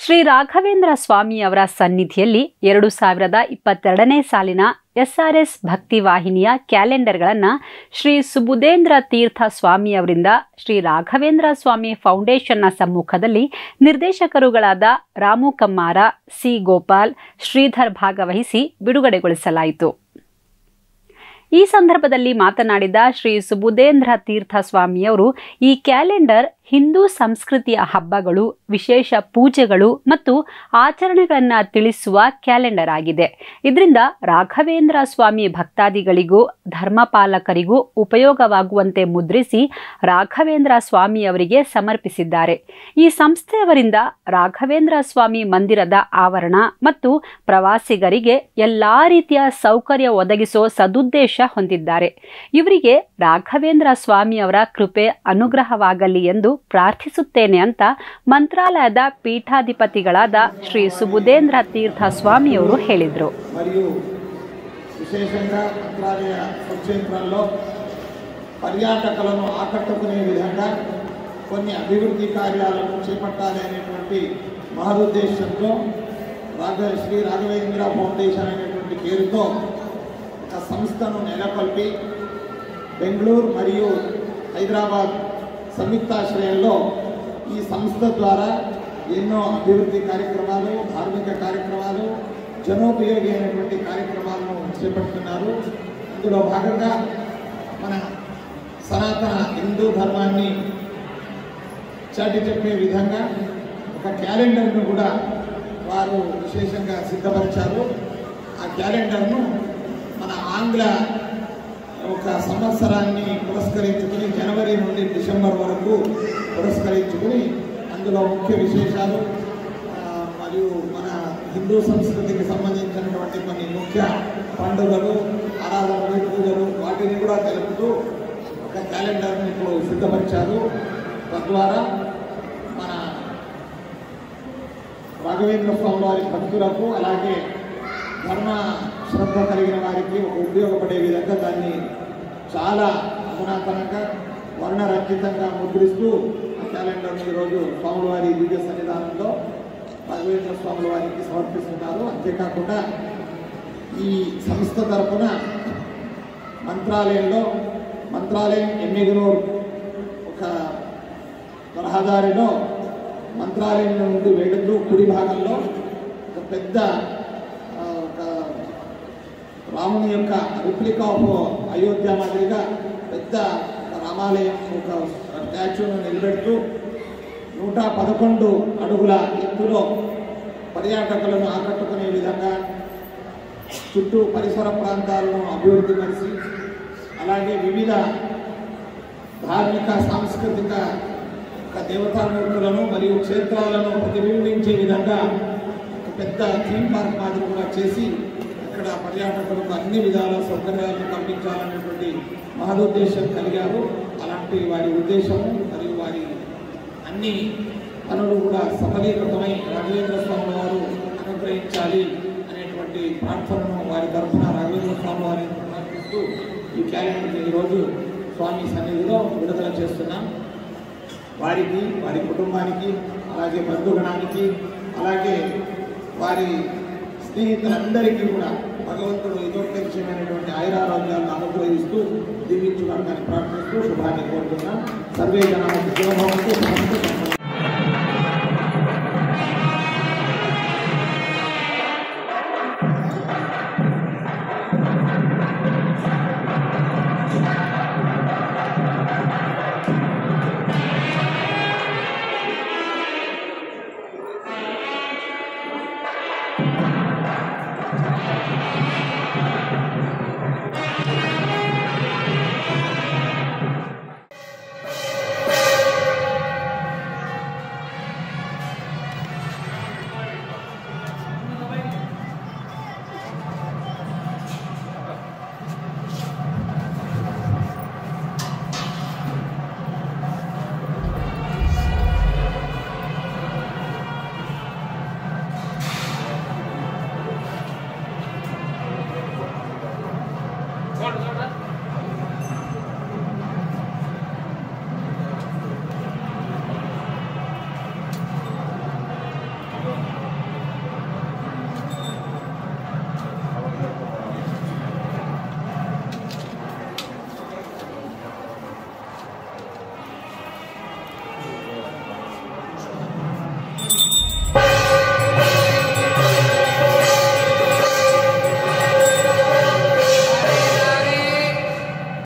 ಶ್ರೀ ರಾಘವೇಂದ್ರ ಸ್ವಾಮಿ ಅವರ ಸನ್ನಿಧಿಯಲ್ಲಿ 2022ನೇ ಸಾಲಿನ SRS ಭಕ್ತಿ ವಾಹಿನಿಯ ಕ್ಯಾಲೆಂಡರ್ಗಳನ್ನು ಶ್ರೀ ಸುಬುಧೇಂದ್ರ ತೀರ್ಥ ಸ್ವಾಮಿ ಅವರಿಂದ ಶ್ರೀ ರಾಘವೇಂದ್ರ ಸ್ವಾಮಿ ಫೌಂಡೇಶನ್ನ ಸಮ್ಮುಖದಲ್ಲಿ ನಿರ್ದೇಶಕರುಗಳಾದ ರಾಮು ಕಮ್ಮಾರ, ಸಿ ಗೋಪಾಲ್, ಶ್ರೀಧರ್ ಭಾಗವಹಿಸಿ ಬಿಡುಗಡೆಗೊಳಿಸಲಾಯಿತು. ಈ ಸಂದರ್ಭದಲ್ಲಿ ಮಾತನಾಡಿದ ಶ್ರೀ ಸುಬುಧೇಂದ್ರ ತೀರ್ಥ ಸ್ವಾಮಿಯವರು ಈ ಕ್ಯಾಲೆಂಡರ್ ಹಿಂದೂ ಸಂಸ್ಕೃತಿಯ ಹಬ್ಬಗಳು, ವಿಶೇಷ ಪೂಜೆಗಳು ಮತ್ತು ಆಚರಣೆಗಳನ್ನು ತಿಳಿಸುವ ಕ್ಯಾಲೆಂಡರ್ ಆಗಿದೆ. ಇದರಿಂದ ರಾಘವೇಂದ್ರ ಸ್ವಾಮಿ ಭಕ್ತಾದಿಗಳಿಗೂ ಧರ್ಮಪಾಲಕರಿಗೂ ಉಪಯೋಗವಾಗುವಂತೆ ಮುದ್ರಿಸಿ ರಾಘವೇಂದ್ರ ಸ್ವಾಮಿ ಅವರಿಗೆ ಸಮರ್ಪಿಸಿದ್ದಾರೆ. ಈ ಸಂಸ್ಥೆಯವರಿಂದ ರಾಘವೇಂದ್ರ ಸ್ವಾಮಿ ಮಂದಿರದ ಆವರಣ ಮತ್ತು ಪ್ರವಾಸಿಗರಿಗೆ ಎಲ್ಲಾ ರೀತಿಯ ಸೌಕರ್ಯ ಒದಗಿಸೋ ಸದುದ್ದೇಶ ಹೊಂದಿದ್ದಾರೆ. ಇವರಿಗೆ ರಾಘವೇಂದ್ರ ಸ್ವಾಮಿ ಅವರ ಕೃಪೆ ಅನುಗ್ರಹವಾಗಲಿ ಎಂದು ಪ್ರಾರ್ಥಿಸುತ್ತೇನೆ ಅಂತ ಮಂತ್ರಾಲಯದ ಪೀಠಾಧಿಪತಿಗಳಾದ ಶ್ರೀ ಸುಬುಧೇಂದ್ರ ತೀರ್ಥ స్వామియವರು ಹೇಳಿದರು. మరియు విశేషంగా మంత్రాలయ క్షేత్రాల్లో పర్యాటకులను ఆకట్టుకునే విధంగా కొన్ని అభివృద్ధి కార్యాలను చేపట్టాలి అనేటువంటి మహదుద్దేశంతో శ్రీ రాఘవేంద్ర ఫౌండేషన్ అనేటువంటి పేరుతో ఒక సంస్థను నెలకొల్పి బెంగళూరు మరియు హైదరాబాద్ సంయుక్తాశ్రయంలో ఈ సంస్థ ద్వారా ఎన్నో అభివృద్ధి కార్యక్రమాలు, ధార్మిక కార్యక్రమాలు, జనోపయోగి అయినటువంటి కార్యక్రమాలను చేపడుతున్నారు. ఇందులో భాగంగా మన సనాతన హిందూ ధర్మాన్ని చాటి చెప్పే విధంగా ఒక క్యాలెండర్ను కూడా వారు విశేషంగా సిద్ధపరిచారు. ఆ క్యాలెండర్ను మన ఆంగ్ల ఒక సంవత్సరాన్ని పురస్కరించుకుని జనవరి నుండి డిసెంబర్ వరకు పురస్కరించుకుని అందులో ముఖ్య విశేషాలు మరియు మన హిందూ సంస్కృతికి సంబంధించినటువంటి కొన్ని ముఖ్య పండుగలు, ఆరాధనలు, పూజలు వాటిని కూడా తెలుపుతూ ఒక క్యాలెండర్ని ఇప్పుడు సిద్ధపరిచారు. తద్వారా మన రాఘవేంద్ర స్వామి వారి భక్తులకు అలాగే ధర్మ శ్రద్ధ కలిగిన వారికి ఉపయోగపడే విధంగా దాన్ని చాలా అధునాతనంగా వర్ణరంజితంగా ముద్రిస్తూ ఆ క్యాలెండర్ని ఈరోజు స్వామివారి దివ్య సన్నిధానంలో రాఘవేంద్ర స్వాముల వారికి సమర్పిస్తున్నారు. అంతేకాకుండా ఈ సంస్థ తరఫున మంత్రాలయం ఎమ్మిగనూరు ఒక రహదారిలో మంత్రాలయం నుండి వెళుతూ కుడి భాగంలో ఒక పెద్ద రాముని యొక్క రిప్లికా ఆఫ్ అయోధ్య మాదిరిగా పెద్ద రామాలయం ఒక స్టాచ్యూను నిలబెడుతూ 111 అడుగుల ఎత్తులో పర్యాటకులను ఆకట్టుకునే విధంగా చుట్టూ పరిసర ప్రాంతాలను అభివృద్ధి పరిచి అలాగే వివిధ ధార్మిక, సాంస్కృతిక దేవతామూర్తులను మరియు క్షేత్రాలను ప్రతిబింబించే విధంగా ఒక పెద్ద థీమ్ పార్క్ మాదిరి కూడా చేసి ఇక్కడ పర్యాటకులకు అన్ని విధాల సౌకర్యాలను కల్పించాలనేటువంటి మహదుద్దేశం కలిగారు. అలాంటి వారి ఉద్దేశము మరియు వారి అన్ని పనులు కూడా సఫలీకృతమై రాఘవేంద్ర స్వామి వారు అనుగ్రహించాలి అనేటువంటి ప్రార్థనను వారి తరఫున రాఘవేంద్ర స్వామి వారిని ప్రార్థిస్తూ ఈ క్యాలెండర్ని ఈరోజు స్వామి సన్నిధిలో విడుదల చేస్తున్నాం. వారికి, వారి కుటుంబానికి, అలాగే బంధుగణానికి, అలాగే వారి స్నేహితులందరికీ కూడా భగవంతుడు ఇదోత్కర్షమైనటువంటి ఆయురారోగ్యాలను అనుగ్రహిస్తూ దీవించుకోవడానికి ప్రార్థిస్తూ శుభాన్ని కోరుతున్నాం. సర్వే జనాలకు శుభభవంతు.